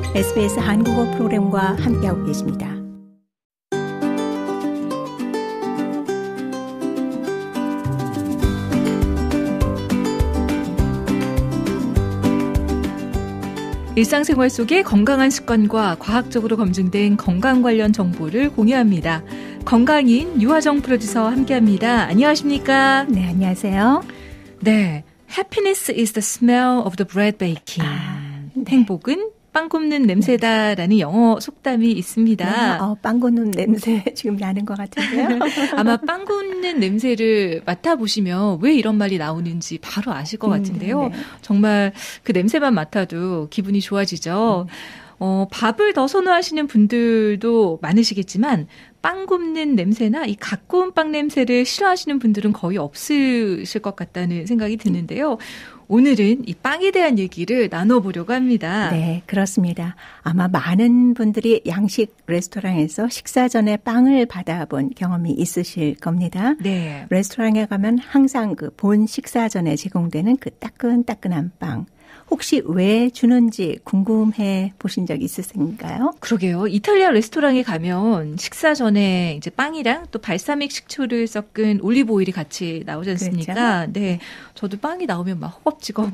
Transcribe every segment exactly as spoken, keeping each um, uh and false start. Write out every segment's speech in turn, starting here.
에스비에스 한국어 프로그램과 함께하고 계십니다. 일상생활 속의 건강한 습관과 과학적으로 검증된 건강 관련 정보를 공유합니다. 건강인 유하정 프로듀서와 함께합니다. 안녕하십니까? 네, 안녕하세요. 네, Happiness is the smell of the bread baking. 아, 네. 행복은 빵 굽는 냄새다라는 영어 속담이 있습니다. 네, 어, 빵 굽는 냄새 지금 나는 것 같은데요. 아마 빵 굽는 냄새를 맡아보시면 왜 이런 말이 나오는지 바로 아실 것 같은데요. 음, 네. 정말 그 냄새만 맡아도 기분이 좋아지죠. 음. 어, 밥을 더 선호하시는 분들도 많으시겠지만 빵 굽는 냄새나 이 갓 구운 빵 냄새를 싫어하시는 분들은 거의 없으실 것 같다는 생각이 드는데요. 오늘은 이 빵에 대한 얘기를 나눠보려고 합니다. 네, 그렇습니다. 아마 많은 분들이 양식 레스토랑에서 식사 전에 빵을 받아본 경험이 있으실 겁니다. 네. 레스토랑에 가면 항상 그 본 식사 전에 제공되는 그 따끈따끈한 빵. 혹시 왜 주는지 궁금해 보신 적 있으신가요? 그러게요. 이탈리아 레스토랑에 가면 식사 전에 이제 빵이랑 또 발사믹 식초를 섞은 올리브 오일이 같이 나오지 않습니까? 그렇죠? 네. 저도 빵이 나오면 막 허겁지겁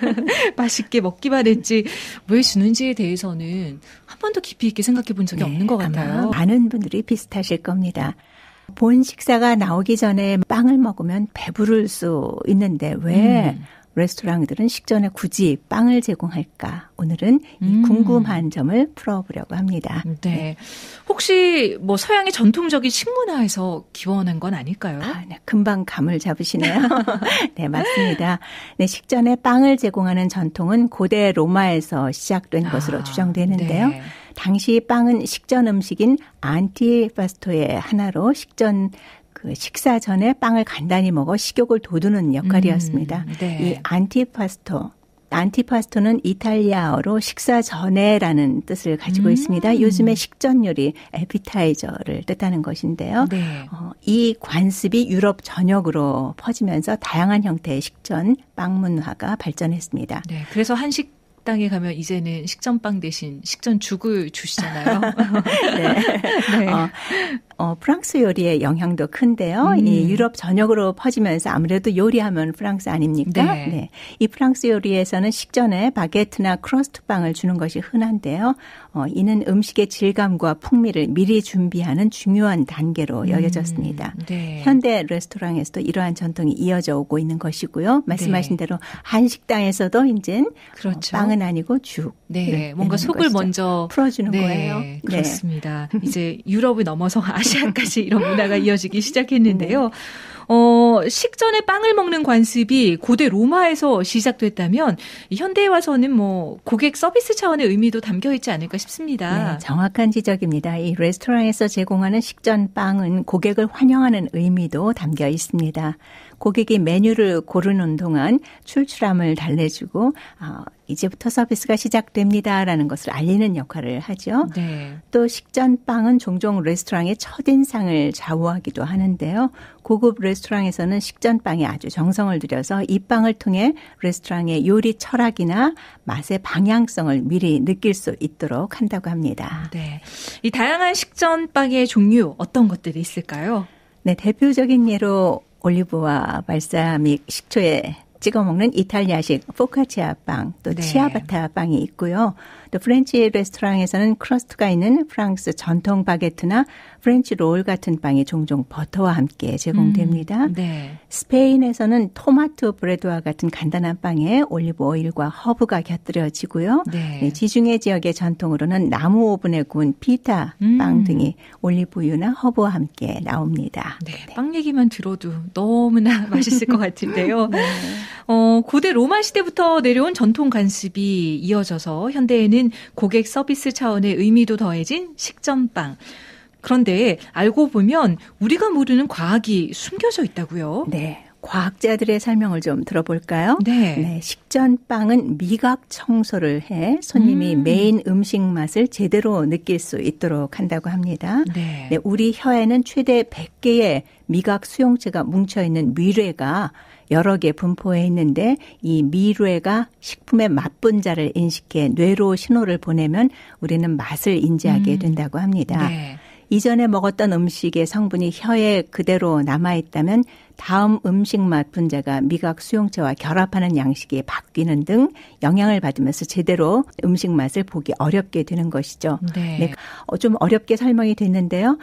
맛있게 먹기만 했지 왜 주는지에 대해서는 한 번도 깊이 있게 생각해 본 적이 네, 없는 것 같아요. 아마 많은 분들이 비슷하실 겁니다. 본 식사가 나오기 전에 빵을 먹으면 배부를 수 있는데 왜 음. 레스토랑들은 식전에 굳이 빵을 제공할까? 오늘은 이 음. 궁금한 점을 풀어보려고 합니다. 네. 혹시 뭐 서양의 전통적인 식문화에서 기원한 건 아닐까요? 아, 네. 금방 감을 잡으시네요. 네, 맞습니다. 네, 식전에 빵을 제공하는 전통은 고대 로마에서 시작된 아, 것으로 추정되는데요. 네. 당시 빵은 식전 음식인 안티파스토의 하나로 식전 그 식사 전에 빵을 간단히 먹어 식욕을 돋우는 역할이었습니다. 음, 네. 이 안티파스토, 안티파스토는 이탈리아어로 식사 전에라는 뜻을 가지고 음. 있습니다. 요즘의 식전 요리, 에피타이저를 뜻하는 것인데요. 네. 어, 이 관습이 유럽 전역으로 퍼지면서 다양한 형태의 식전 빵 문화가 발전했습니다. 네, 그래서 한식 식당에 가면 이제는 식전빵 대신 식전죽을 주시잖아요. 네. 네. 어, 어, 프랑스 요리의 영향도 큰데요. 음. 이 유럽 전역으로 퍼지면서 아무래도 요리하면 프랑스 아닙니까? 네. 네. 이 프랑스 요리에서는 식전에 바게트나 크러스트 빵을 주는 것이 흔한데요. 어, 이는 음식의 질감과 풍미를 미리 준비하는 중요한 단계로 여겨졌습니다. 음. 네. 현대 레스토랑에서도 이러한 전통이 이어져 오고 있는 것이고요. 말씀하신 네. 대로 한식당에서도 이제는 그렇죠. 어, 빵은 아니고 죽. 네, 뭔가 속을 것이죠. 먼저 풀어주는 네, 거예요. 그렇습니다. 네. 이제 유럽을 넘어서 아시아까지 이런 문화가 이어지기 시작했는데요. 네. 어, 식전에 빵을 먹는 관습이 고대 로마에서 시작됐다면 현대에 와서는 뭐 고객 서비스 차원의 의미도 담겨 있지 않을까 싶습니다. 네, 정확한 지적입니다. 이 레스토랑에서 제공하는 식전 빵은 고객을 환영하는 의미도 담겨 있습니다. 고객이 메뉴를 고르는 동안 출출함을 달래주고 어, 이제부터 서비스가 시작됩니다라는 것을 알리는 역할을 하죠. 네. 또 식전빵은 종종 레스토랑의 첫인상을 좌우하기도 하는데요. 고급 레스토랑에서는 식전빵에 아주 정성을 들여서 이 빵을 통해 레스토랑의 요리 철학이나 맛의 방향성을 미리 느낄 수 있도록 한다고 합니다. 네. 이 다양한 식전빵의 종류 어떤 것들이 있을까요? 네, 대표적인 예로 올리브와 발사믹 식초에 찍어 먹는 이탈리아식 포카치아 빵, 또 네. 치아바타 빵이 있고요. 또 프렌치 레스토랑에서는 크러스트가 있는 프랑스 전통 바게트나 프렌치 롤 같은 빵이 종종 버터와 함께 제공됩니다. 음, 네. 스페인에서는 토마토 브레드와 같은 간단한 빵에 올리브 오일과 허브가 곁들여지고요. 네. 네, 지중해 지역의 전통으로는 나무 오븐에 구운 피타 음. 빵 등이 올리브유나 허브와 함께 나옵니다. 네, 네. 빵 얘기만 들어도 너무나 맛있을 것 같은데요. 네. 어, 고대 로마 시대부터 내려온 전통 관습이 이어져서 현대에는 고객 서비스 차원의 의미도 더해진 식전빵. 그런데 알고 보면 우리가 모르는 과학이 숨겨져 있다고요? 네. 과학자들의 설명을 좀 들어볼까요? 네. 네, 식전빵은 미각 청소를 해 손님이 음. 메인 음식 맛을 제대로 느낄 수 있도록 한다고 합니다. 네. 네, 우리 혀에는 최대 백 개의 미각 수용체가 뭉쳐있는 미뢰가 여러 개 분포해 있는데 이 미뢰가 식품의 맛분자를 인식해 뇌로 신호를 보내면 우리는 맛을 인지하게 된다고 합니다. 네. 이전에 먹었던 음식의 성분이 혀에 그대로 남아있다면 다음 음식 맛 분자가 미각 수용체와 결합하는 양식이 바뀌는 등 영향을 받으면서 제대로 음식 맛을 보기 어렵게 되는 것이죠. 네. 네. 좀 어렵게 설명이 됐는데요.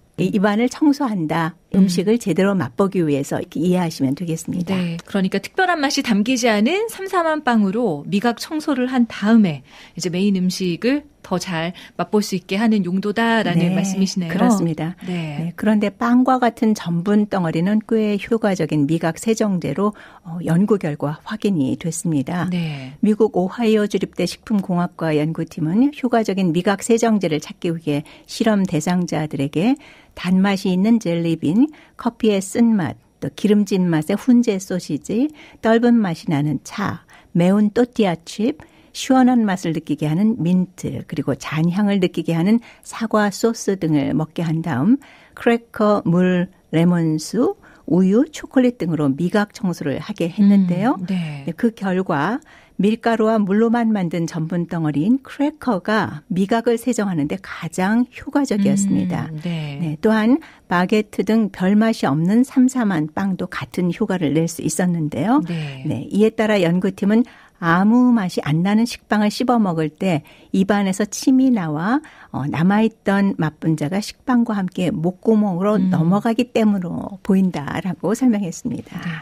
입안을 청소한다. 음식을 제대로 맛보기 위해서 이렇게 이해하시면 되겠습니다. 네, 그러니까 특별한 맛이 담기지 않은 삼삼한 빵으로 미각 청소를 한 다음에 이제 메인 음식을 더 잘 맛볼 수 있게 하는 용도다라는 네, 말씀이시네요. 그렇습니다. 네. 네, 그런데 빵과 같은 전분 덩어리는 꽤 효과적인 미각 세정제로 어, 연구 결과 확인이 됐습니다. 네. 미국 오하이오 주립대 식품공학과 연구팀은 효과적인 미각 세정제를 찾기 위해 실험 대상자들에게 단맛이 있는 젤리빈, 커피의 쓴맛, 또 기름진 맛의 훈제 소시지, 떫은 맛이 나는 차, 매운 또띠아 칩, 시원한 맛을 느끼게 하는 민트, 그리고 잔향을 느끼게 하는 사과 소스 등을 먹게 한 다음 크래커, 물, 레몬수, 우유, 초콜릿 등으로 미각 청소를 하게 했는데요. 음, 네. 그 결과 밀가루와 물로만 만든 전분 덩어리인 크래커가 미각을 세정하는 데 가장 효과적이었습니다. 음, 네. 네, 또한 바게트 등 별맛이 없는 삼삼한 빵도 같은 효과를 낼 수 있었는데요. 네. 네, 이에 따라 연구팀은 아무 맛이 안 나는 식빵을 씹어 먹을 때 입안에서 침이 나와 어, 남아있던 맛분자가 식빵과 함께 목구멍으로 음. 넘어가기 때문으로 보인다라고 설명했습니다. 네.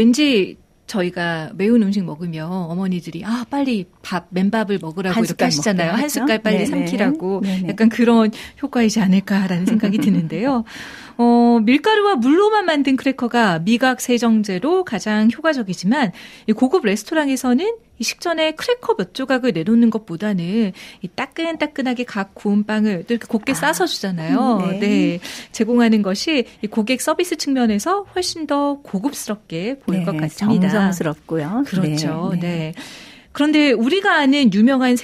왠지 저희가 매운 음식 먹으면 어머니들이 아 빨리 밥 맨밥을 먹으라고 이렇게 하시잖아요. 한 숟갈 빨리 네네. 삼키라고 네네. 약간 그런 효과이지 않을까라는 생각이 드는데요. 어, 밀가루와 물로만 만든 크래커가 미각 세정제로 가장 효과적이지만 이 고급 레스토랑에서는 이 식전에 크래커 몇 조각을 내놓는 것보다는 이 따끈따끈하게 각 구운 빵을 또 이렇게 곱게 아, 싸서 주잖아요. 네. 네. 제공하는 것이 이 고객 서비스 측면에서 훨씬 더 고급스럽게 보일 네, 것 같습니다. 정성스럽고요. 그렇죠. 네. 네. 네. 그런데 우리가 아는 유명한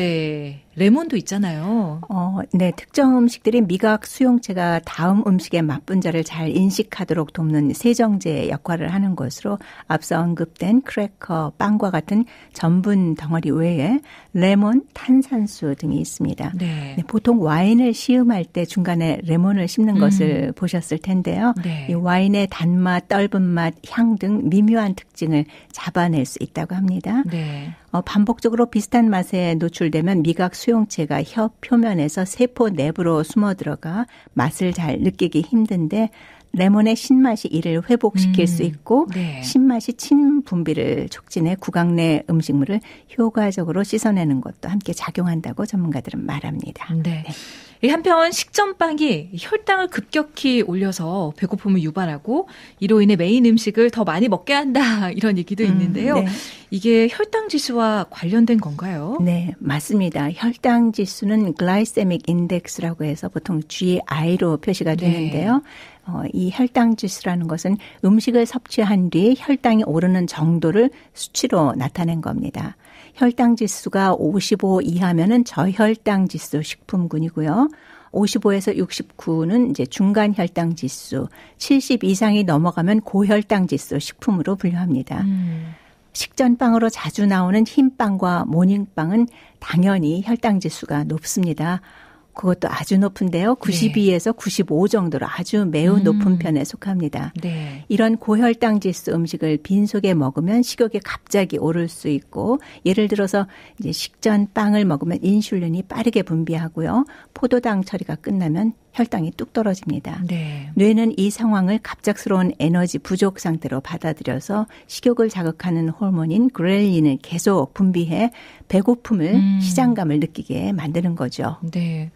세정제 레몬도 있잖아요. 어, 네, 특정 음식들이 미각 수용체가 다음 음식의 맛분자를 잘 인식하도록 돕는 세정제 역할을 하는 것으로 앞서 언급된 크래커, 빵과 같은 전분 덩어리 외에 레몬, 탄산수 등이 있습니다. 네. 네, 보통 와인을 시음할 때 중간에 레몬을 씹는 음. 것을 보셨을 텐데요. 네. 이 와인의 단맛, 떫은 맛, 향 등 미묘한 특징을 잡아낼 수 있다고 합니다. 네. 어, 반복적으로 비슷한 맛에 노출되면 미각 수용체가 혀 표면에서 세포 내부로 숨어 들어가 맛을 잘 느끼기 힘든데 레몬의 신맛이 이를 회복시킬 음, 수 있고 네. 신맛이 침 분비를 촉진해 구강 내 음식물을 효과적으로 씻어내는 것도 함께 작용한다고 전문가들은 말합니다. 네. 네. 한편 식전빵이 혈당을 급격히 올려서 배고픔을 유발하고 이로 인해 메인 음식을 더 많이 먹게 한다 이런 얘기도 있는데요. 음, 네. 이게 혈당 지수와 관련된 건가요? 네, 맞습니다. 혈당 지수는 글라이세믹 인덱스라고 해서 보통 지아이로 표시가 되는데요. 네. 어, 이 혈당 지수라는 것은 음식을 섭취한 뒤 혈당이 오르는 정도를 수치로 나타낸 겁니다. 혈당 지수가 오십오 이하면은 저혈당 지수 식품군이고요. 오십오에서 육십구는 이제 중간 혈당 지수, 칠십 이상이 넘어가면 고혈당 지수 식품으로 분류합니다. 음. 식전빵으로 자주 나오는 흰빵과 모닝빵은 당연히 혈당 지수가 높습니다. 그것도 아주 높은데요. 구십이에서 네. 구십오 정도로 아주 매우 음. 높은 편에 속합니다. 네. 이런 고혈당 지수 음식을 빈속에 먹으면 식욕이 갑자기 오를 수 있고 예를 들어서 이제 식전 빵을 먹으면 인슐린이 빠르게 분비하고요. 포도당 처리가 끝나면 혈당이 뚝 떨어집니다. 네. 뇌는 이 상황을 갑작스러운 에너지 부족 상태로 받아들여서 식욕을 자극하는 호르몬인 그렐린을 계속 분비해 배고픔을 음. 시장감을 느끼게 만드는 거죠. 네.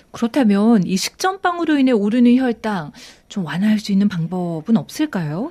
그렇다면 이 식전빵으로 인해 오르는 혈당 좀 완화할 수 있는 방법은 없을까요?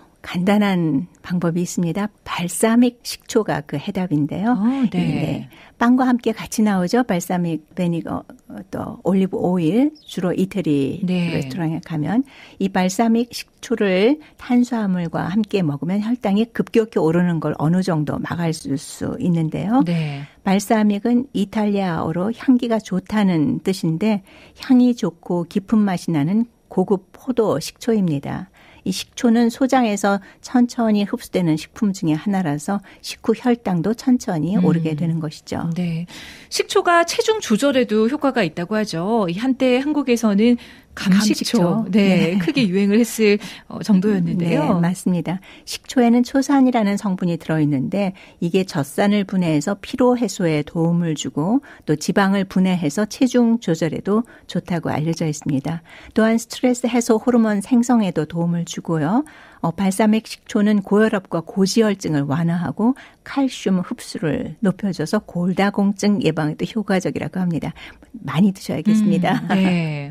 간단한 방법이 있습니다. 발사믹 식초가 그 해답인데요. 어, 네. 네. 빵과 함께 같이 나오죠. 발사믹 베니거 또 올리브 오일 주로 이태리 네. 레스토랑에 가면 이 발사믹 식초를 탄수화물과 함께 먹으면 혈당이 급격히 오르는 걸 어느 정도 막을 수 있는데요. 네. 발사믹은 이탈리아어로 향기가 좋다는 뜻인데 향이 좋고 깊은 맛이 나는 고급 포도 식초입니다. 이 식초는 소장에서 천천히 흡수되는 식품 중에 하나라서 식후 혈당도 천천히 음. 오르게 되는 것이죠. 네, 식초가 체중 조절에도 효과가 있다고 하죠. 한때 한국에서는 감식초, 감식초. 네, 네. 크게 유행을 했을 정도였는데요. 네, 맞습니다. 식초에는 초산이라는 성분이 들어있는데 이게 젖산을 분해해서 피로 해소에 도움을 주고 또 지방을 분해해서 체중 조절에도 좋다고 알려져 있습니다. 또한 스트레스 해소 호르몬 생성에도 도움을 주고요. 어, 발사믹 식초는 고혈압과 고지혈증을 완화하고 칼슘 흡수를 높여줘서 골다공증 예방에도 효과적이라고 합니다. 많이 드셔야겠습니다. 음, 네.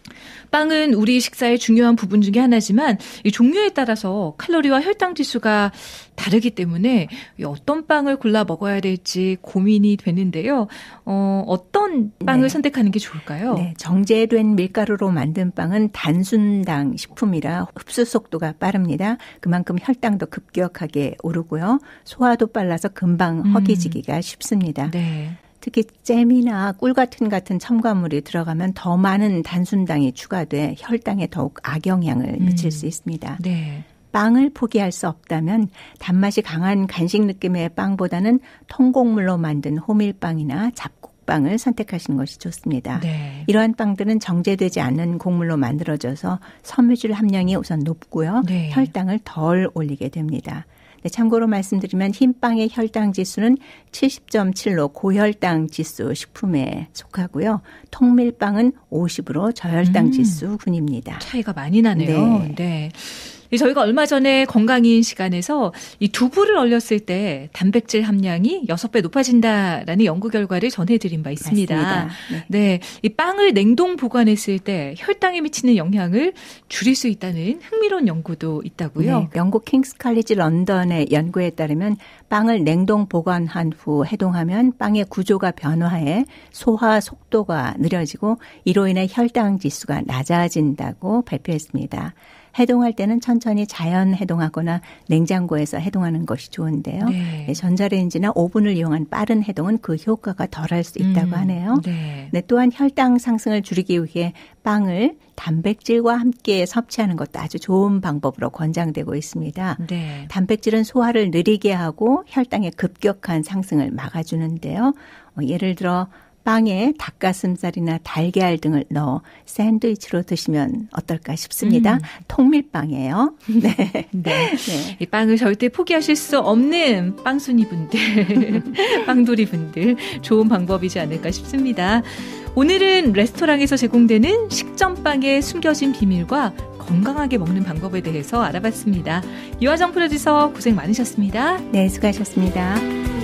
빵은 우리 식사의 중요한 부분 중에 하나지만 이 종류에 따라서 칼로리와 혈당 지수가 다르기 때문에 어떤 빵을 골라 먹어야 될지 고민이 되는데요. 어, 어떤 빵을 네. 선택하는 게 좋을까요? 네, 정제된 밀가루로 만든 빵은 단순당 식품이라 흡수 속도가 빠릅니다. 그만큼 혈당도 급격하게 오르고요. 소화도 빨라서 금방 허기지기가 음. 쉽습니다. 네. 특히 잼이나 꿀 같은 같은 첨가물이 들어가면 더 많은 단순당이 추가돼 혈당에 더욱 악영향을 미칠 음. 수 있습니다. 네. 빵을 포기할 수 없다면 단맛이 강한 간식 느낌의 빵보다는 통곡물로 만든 호밀빵이나 잡곡빵을 선택하시는 것이 좋습니다. 네. 이러한 빵들은 정제되지 않는 곡물로 만들어져서 섬유질 함량이 우선 높고요. 네. 혈당을 덜 올리게 됩니다. 네, 참고로 말씀드리면 흰빵의 혈당 지수는 칠십 점 칠로 고혈당 지수 식품에 속하고요. 통밀빵은 오십으로 저혈당 음, 지수군입니다. 차이가 많이 나네요. 네. 네. 저희가 얼마 전에 건강인 시간에서 이 두부를 얼렸을 때 단백질 함량이 여섯 배 높아진다라는 연구 결과를 전해드린 바 있습니다. 맞습니다. 네. 네. 이 빵을 냉동 보관했을 때 혈당에 미치는 영향을 줄일 수 있다는 흥미로운 연구도 있다고요. 네. 영국 킹스 칼리지 런던의 연구에 따르면 빵을 냉동 보관한 후 해동하면 빵의 구조가 변화해 소화 속도가 느려지고 이로 인해 혈당 지수가 낮아진다고 발표했습니다. 해동할 때는 천천히 자연 해동하거나 냉장고에서 해동하는 것이 좋은데요. 네. 전자레인지나 오븐을 이용한 빠른 해동은 그 효과가 덜할 수 있다고 음, 하네요. 네. 네, 또한 혈당 상승을 줄이기 위해 빵을 단백질과 함께 섭취하는 것도 아주 좋은 방법으로 권장되고 있습니다. 네. 단백질은 소화를 느리게 하고 혈당의 급격한 상승을 막아주는데요. 어, 예를 들어 빵에 닭가슴살이나 달걀 등을 넣어 샌드위치로 드시면 어떨까 싶습니다. 음. 통밀빵이에요. 네. 네. 네. 이 빵을 절대 포기하실 수 없는 빵순이 분들, 빵돌이 분들 좋은 방법이지 않을까 싶습니다. 오늘은 레스토랑에서 제공되는 식전빵의 숨겨진 비밀과 건강하게 먹는 방법에 대해서 알아봤습니다. 유아정 프로듀서 고생 많으셨습니다. 네, 수고하셨습니다.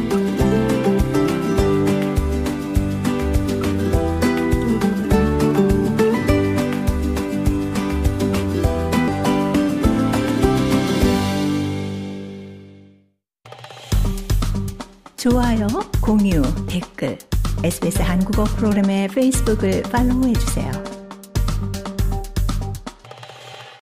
좋아요, 공유, 댓글, 에스비에스 한국어 프로그램의 페이스북을 팔로우해 주세요.